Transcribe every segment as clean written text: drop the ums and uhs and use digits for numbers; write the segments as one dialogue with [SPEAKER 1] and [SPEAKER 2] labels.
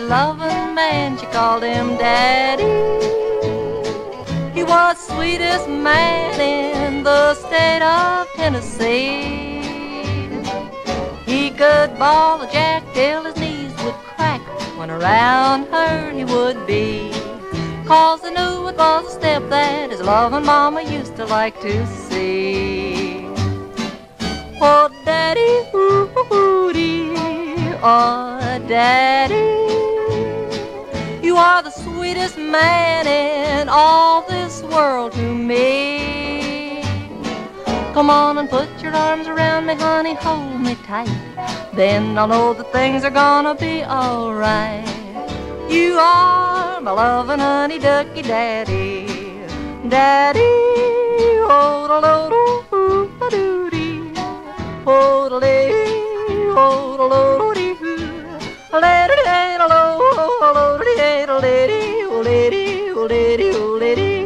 [SPEAKER 1] loving man, she called him Daddy. He was sweetest man in the state of Tennessee. He could bawl a jack till his knees would crack. When around her he would be, 'cause he knew it was a step that his loving mama used to like to see. Oh, Daddy, ooh-dee, oh, Daddy, you are the sweetest man in all this world to me. Come on and put your arms around me, honey, hold me tight. Then I'll know that things are gonna be alright. You are my loving honey ducky daddy. Daddy, oh, da lo do da doo dee, oh, da lee, oh, da lo dee hoo, la da da da lo, oh, da dee da dee, oh, lady, oh, lady, oh, lady.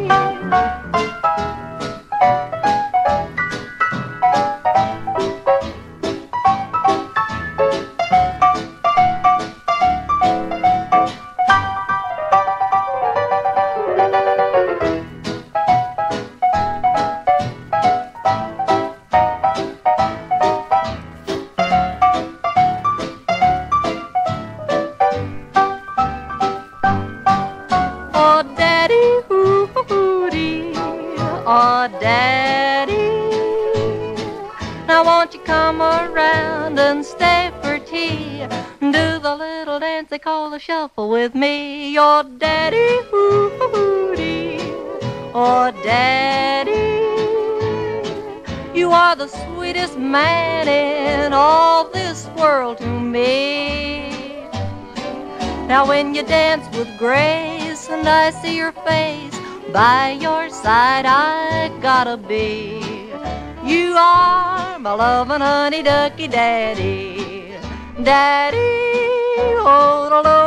[SPEAKER 1] Oh, Daddy, now won't you come around and stay for tea? Do the little dance they call the shuffle with me. Oh, Daddy, ooh-dee, oh, Daddy, you are the sweetest man in all this world to me. Now when you dance with grace and I see your face, by your side I gotta be. You are my loving honey ducky daddy. Daddy, oh,